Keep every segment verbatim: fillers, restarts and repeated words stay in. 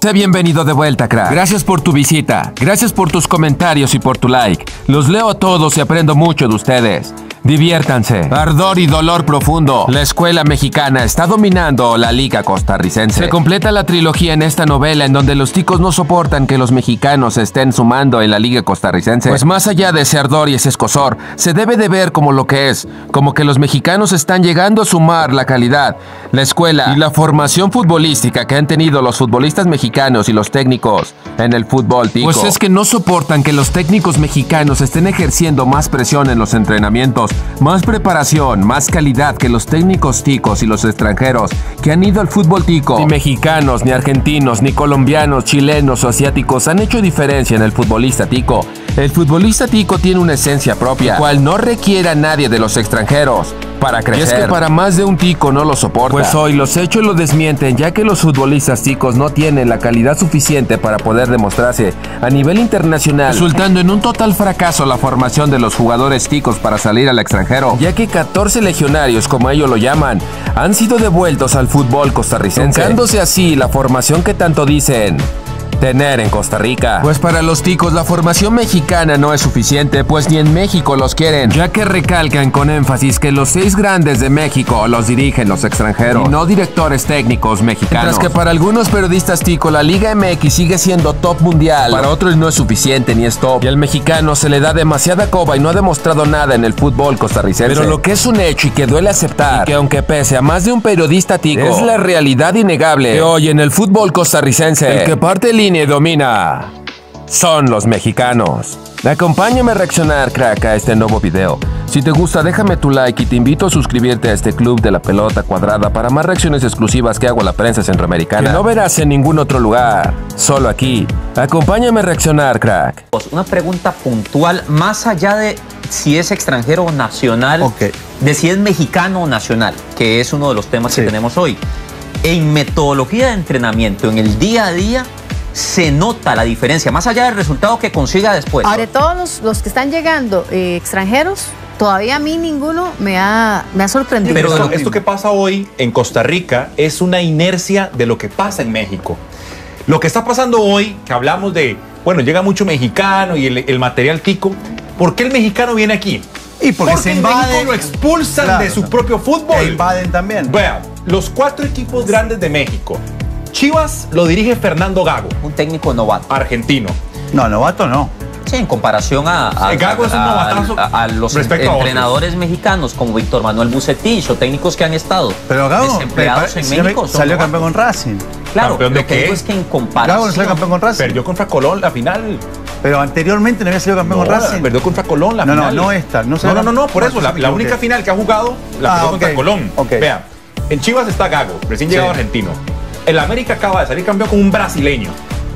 Sé bienvenido de vuelta, crack. Gracias por tu visita, gracias por tus comentarios y por tu like. Los leo a todos y aprendo mucho de ustedes. Diviértanse. Ardor y dolor profundo. La escuela mexicana está dominando la liga costarricense. Se completa la trilogía en esta novela en donde los ticos no soportan que los mexicanos estén sumando en la liga costarricense. Pues más allá de ese ardor y ese escozor, se debe de ver como lo que es, como que los mexicanos están llegando a sumar la calidad, la escuela y la formación futbolística que han tenido los futbolistas mexicanos y los técnicos en el fútbol tico. Pues es que no soportan que los técnicos mexicanos estén ejerciendo más presión en los entrenamientos, más preparación, más calidad que los técnicos ticos y los extranjeros que han ido al fútbol tico. Ni mexicanos, ni argentinos, ni colombianos, chilenos o asiáticos han hecho diferencia en el futbolista tico. El futbolista tico tiene una esencia propia, la cual no requiere a nadie de los extranjeros para crecer. Y es que para más de un tico no lo soporta. Pues hoy los hechos lo desmienten, ya que los futbolistas ticos no tienen la calidad suficiente para poder demostrarse a nivel internacional, resultando en un total fracaso la formación de los jugadores ticos para salir al extranjero, ya que catorce legionarios, como ellos lo llaman, han sido devueltos al fútbol costarricense, truncándose así la formación que tanto dicen tener en Costa Rica. Pues para los ticos la formación mexicana no es suficiente, pues ni en México los quieren, ya que recalcan con énfasis que los seis grandes de México los dirigen los extranjeros y no directores técnicos mexicanos. Mientras que para algunos periodistas ticos la Liga M X sigue siendo top mundial, para otros no es suficiente ni es top, y al mexicano se le da demasiada coba y no ha demostrado nada en el fútbol costarricense. Pero lo que es un hecho y que duele aceptar, y que aunque pese a más de un periodista tico, es la realidad innegable que hoy en el fútbol costarricense el que parte línea y domina son los mexicanos. Acompáñame a reaccionar, crack, a este nuevo video. Si te gusta, déjame tu like y te invito a suscribirte a este club de la pelota cuadrada para más reacciones exclusivas que hago a la prensa centroamericana, que no verás en ningún otro lugar, solo aquí. Acompáñame a reaccionar, crack. Una pregunta puntual, más allá de si es extranjero o nacional, okay, de si es mexicano o nacional, que es uno de los temas sí. que tenemos hoy. En metodología de entrenamiento, en el día a día, se nota la diferencia, más allá del resultado que consiga después. Ahora, todos los, los que están llegando eh, extranjeros, todavía a mí ninguno me ha, me ha sorprendido. Pero esto, esto que pasa hoy en Costa Rica es una inercia de lo que pasa en México. Lo que está pasando hoy, que hablamos de, bueno, llega mucho mexicano y el, el material tico, ¿por qué el mexicano viene aquí? Y porque, porque se invaden, lo expulsan claro, de su propio fútbol. E invaden también. Vean, los cuatro equipos grandes de México. Chivas lo dirige Fernando Gago. Un técnico novato. Argentino. No, novato no. Sí, en comparación a, a, Gago a, es un novatazo a, a los entrenadores mexicanos como Víctor Manuel Bucetich o técnicos que han estado pero Gago, desempleados pero, en pero, México. Salió campeón con Racing. Claro, ¿campeón lo de que qué? digo es que en comparación... Gago no salió campeón con Racing. Perdió contra Colón la final. Pero anteriormente no había salido campeón no, con Racing. Perdió contra Colón la no, final. No, no esta. No, no, no, no, no, por eso. La, la única final que ha jugado la ah, perdió okay. contra Colón. Okay. Vean, en Chivas está Gago, recién llegado sí. argentino. El América acaba de salir campeón con un brasileño.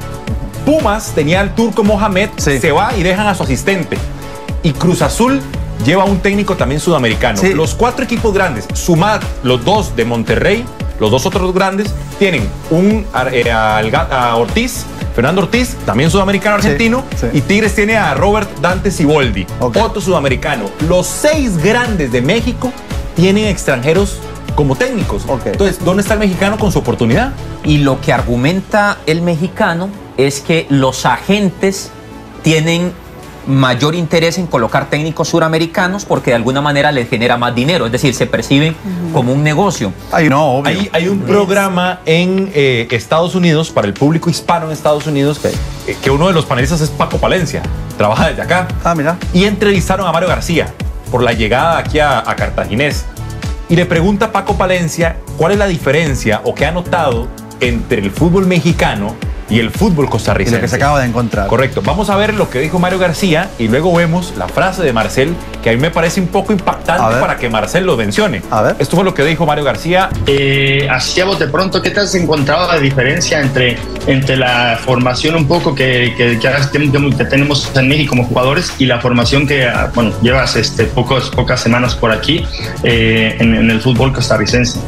Pumas tenía al turco Mohamed, sí. se va y dejan a su asistente. Y Cruz Azul lleva a un técnico también sudamericano. Sí. Los cuatro equipos grandes, sumad los dos de Monterrey, los dos otros grandes, tienen un eh, a, a Ortiz, Fernando Ortiz, también sudamericano argentino, sí, sí. y Tigres tiene a Robert Dante Siboldi, okay. otro sudamericano. Los seis grandes de México tienen extranjeros como técnicos. Okay. Entonces, ¿dónde está el mexicano con su oportunidad? Y lo que argumenta el mexicano es que los agentes tienen mayor interés en colocar técnicos suramericanos porque de alguna manera les genera más dinero, es decir, se perciben uh-huh. como un negocio. Ay, no, obvio. Hay, hay un programa en eh, Estados Unidos, para el público hispano en Estados Unidos, que, eh, que uno de los panelistas es Paco Palencia, trabaja desde acá. Ah, mira. Y entrevistaron a Mario García por la llegada aquí a, a Cartaginés. Y le pregunta a Paco Palencia cuál es la diferencia o qué ha notado entre el fútbol mexicano y el fútbol costarricense. Y lo que se acaba de encontrar. Correcto. Vamos a ver lo que dijo Mario García y luego vemos la frase de Marcel, que a mí me parece un poco impactante para que Marcel lo mencione. A ver. Esto fue lo que dijo Mario García. Eh, así a bote pronto, ¿qué te has encontrado la diferencia entre, entre la formación un poco que, que, que, que tenemos en México como jugadores y la formación que, bueno, llevas este, pocos, pocas semanas por aquí eh, en, en el fútbol costarricense?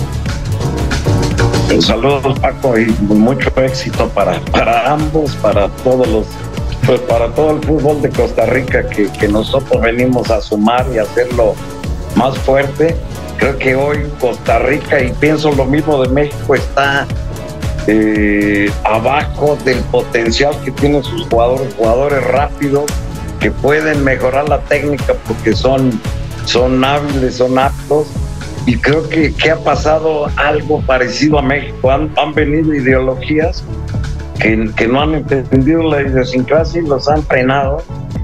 Saludos, Paco, y mucho éxito para, para ambos, para todos los, pues para todo el fútbol de Costa Rica que, que nosotros venimos a sumar y hacerlo más fuerte. Creo que hoy Costa Rica, y pienso lo mismo de México, está eh, abajo del potencial que tienen sus jugadores, jugadores rápidos que pueden mejorar la técnica porque son, son hábiles, son aptos. Y creo que, que ha pasado algo parecido a México. Han, han venido ideologías que, que no han entendido la idiosincrasia y los han frenado.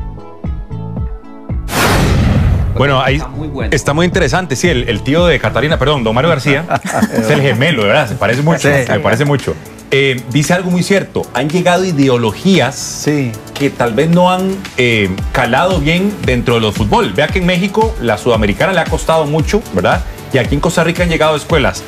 Bueno, ahí está muy, bueno. está muy interesante. Sí, el, el tío de Catalina, perdón, don Mario García, es el gemelo, de verdad, se parece mucho. Sí. Me parece mucho. Eh, dice algo muy cierto. Han llegado ideologías sí. que tal vez no han eh, calado bien dentro de los fútbol. Vea que en México la sudamericana le ha costado mucho, ¿verdad? Y aquí en Costa Rica han llegado escuelas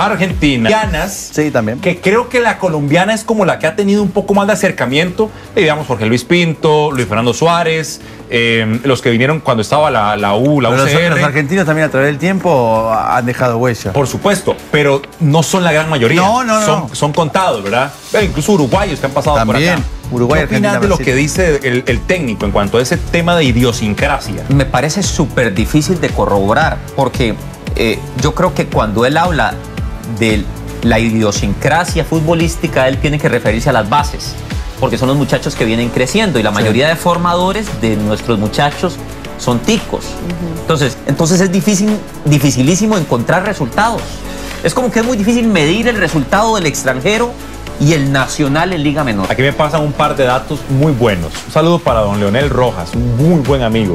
argentinas, sí, también. Que creo que la colombiana es como la que ha tenido un poco más de acercamiento, eh, digamos Jorge Luis Pinto, Luis Fernando Suárez, eh, los que vinieron cuando estaba la, la U, la pero U C R. Los, los argentinos también a través del tiempo han dejado huella. Por supuesto, pero no son la gran mayoría. No, no, no. Son, son contados, ¿verdad? Eh, incluso uruguayos que han pasado también. por acá. Uruguay, ¿Qué opinas de lo que dice el, el técnico en cuanto a ese tema de idiosincrasia? Me parece súper difícil de corroborar, porque eh, yo creo que cuando él habla de la idiosincrasia futbolística, él tiene que referirse a las bases, porque son los muchachos que vienen creciendo y la mayoría sí. de formadores de nuestros muchachos son ticos. Uh-huh. Entonces, entonces es difícil, dificilísimo encontrar resultados. Es como que es muy difícil medir el resultado del extranjero y el nacional en Liga Menor. Aquí me pasan un par de datos muy buenos. Un saludo para don Leonel Rojas, un muy buen amigo.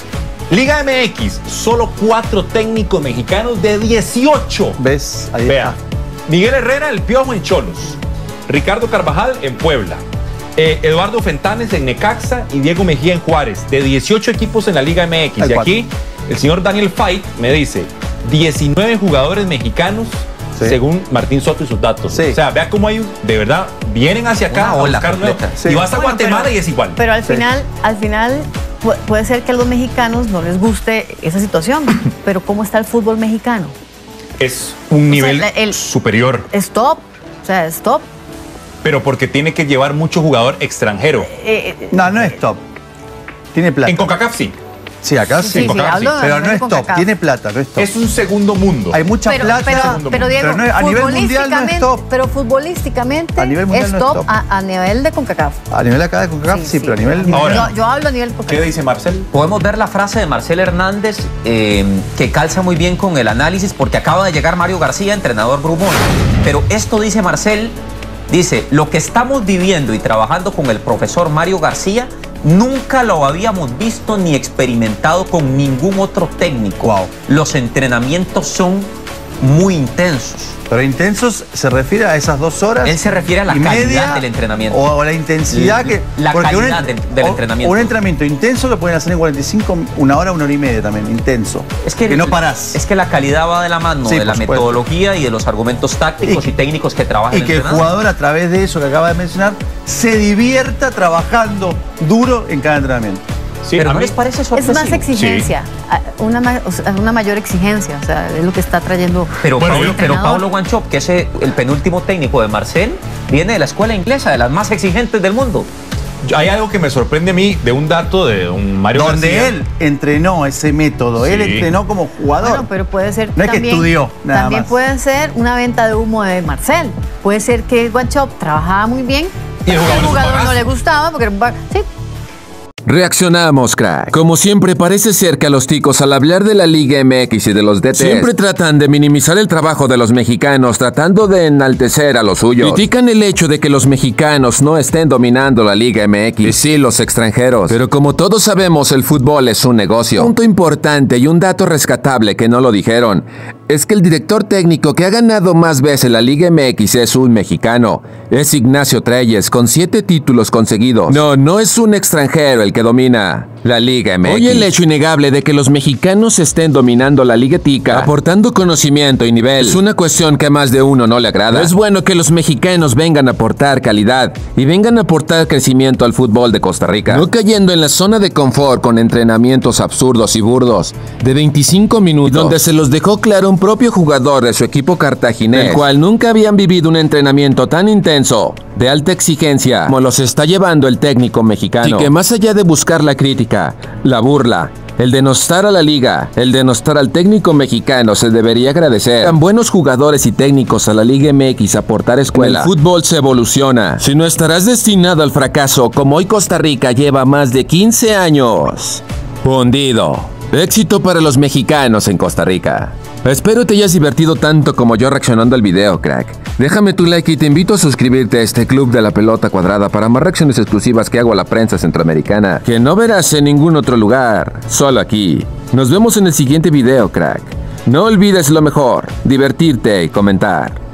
Liga M X, solo cuatro técnicos mexicanos de dieciocho. ¿Ves? Ahí Vea, está. Miguel Herrera, el Piojo en Cholos. Ricardo Carvajal en Puebla. Eh, Eduardo Fentanes en Necaxa y Diego Mejía en Juárez. De dieciocho equipos en la Liga M X. Y aquí el señor Daniel Fait me dice diecinueve jugadores mexicanos. Sí. Según Martín Soto y sus datos. Sí. O sea, vea cómo hay, de verdad, vienen hacia acá a buscar nuevos. Sí. Y vas a bueno, Guatemala pero, y es igual. Pero al sí. final, al final puede ser que a los mexicanos no les guste esa situación, pero ¿cómo está el fútbol mexicano? Es un nivel o sea, el, superior. Es top, o sea, es top. Pero porque tiene que llevar mucho jugador extranjero. Eh, eh, no, no es top. Tiene plata. En CONCACAF sí. Sí, acá sí, sí, sí sí. pero no es top, tiene plata, no es top. Es un segundo mundo. Hay mucha pero, plata. Pero, pero Diego, pero no, a nivel mundial no es top. Pero futbolísticamente a nivel mundial es no top, es top. A, a nivel de CONCACAF. A nivel acá de CONCACAF sí, sí, sí pero a nivel... Ahora, yo, yo hablo a nivel CONCACAF. ¿Qué dice Marcel? Podemos ver la frase de Marcel Hernández eh, que calza muy bien con el análisis porque acaba de llegar Mario García, entrenador Brumón. Pero esto dice Marcel, dice, lo que estamos viviendo y trabajando con el profesor Mario García nunca lo habíamos visto ni experimentado con ningún otro técnico. Wow. Los entrenamientos son muy intensos. Pero intensos se refiere a esas dos horas. Él se refiere a la calidad media, del entrenamiento. O a la intensidad que. La calidad un, del, del o, entrenamiento. Un entrenamiento intenso lo pueden hacer en cuarenta y cinco, una hora, una hora y media también. Intenso. Es que, que no parás. Es que la calidad va de la mano sí, de la supuesto. metodología y de los argumentos tácticos y, y técnicos que trabajan. Y que el jugador, a través de eso que acaba de mencionar, se divierta trabajando duro en cada entrenamiento. Sí, pero ¿no les parece sorpresivo? Es más exigencia, sí. una, una mayor exigencia, o sea, es lo que está trayendo. Pero, bueno, Pablo, pero Pablo Wanchope, que es el penúltimo técnico de Marcel, viene de la escuela inglesa, de las más exigentes del mundo. Hay algo que me sorprende a mí de un dato de un Mario Donde García. él entrenó ese método, sí. él entrenó como jugador. Bueno, pero puede ser no también, es que estudió, nada También más. puede ser una venta de humo de Marcel. Puede ser que Wanchope trabajaba muy bien, y el jugador, el jugador no le gustaba porque sí. Reaccionamos, crack. Como siempre, parece ser que a los ticos al hablar de la Liga M X y de los D T siempre tratan de minimizar el trabajo de los mexicanos, tratando de enaltecer a los suyos. Critican el hecho de que los mexicanos no estén dominando la Liga M X, y sí los extranjeros. Pero como todos sabemos, el fútbol es un negocio. Punto importante y un dato rescatable que no lo dijeron, es que el director técnico que ha ganado más veces la Liga M X es un mexicano. Es Ignacio Treyes, con siete títulos conseguidos. No, no es un extranjero el que domina la Liga M X. Hoy el hecho innegable de que los mexicanos estén dominando la Liga Tica, aportando conocimiento y nivel, es una cuestión que a más de uno no le agrada. Es bueno que los mexicanos vengan a aportar calidad y vengan a aportar crecimiento al fútbol de Costa Rica, no cayendo en la zona de confort con entrenamientos absurdos y burdos de veinticinco minutos, donde se los dejó claro un propio jugador de su equipo cartaginés, el cual nunca habían vivido un entrenamiento tan intenso, de alta exigencia, como los está llevando el técnico mexicano, y que más allá de buscar la crítica, la burla, El denostar a la liga, el denostar al técnico mexicano se debería agradecer. Tan buenos jugadores y técnicos a la Liga M X a aportar escuela. El fútbol se evoluciona. Si no, estarás destinado al fracaso, como hoy Costa Rica lleva más de quince años. Hundido. Éxito para los mexicanos en Costa Rica. Espero te hayas divertido tanto como yo reaccionando al video, crack. Déjame tu like y te invito a suscribirte a este club de la pelota cuadrada para más reacciones exclusivas que hago a la prensa centroamericana, que no verás en ningún otro lugar, solo aquí. Nos vemos en el siguiente video, crack. No olvides lo mejor, divertirte y comentar.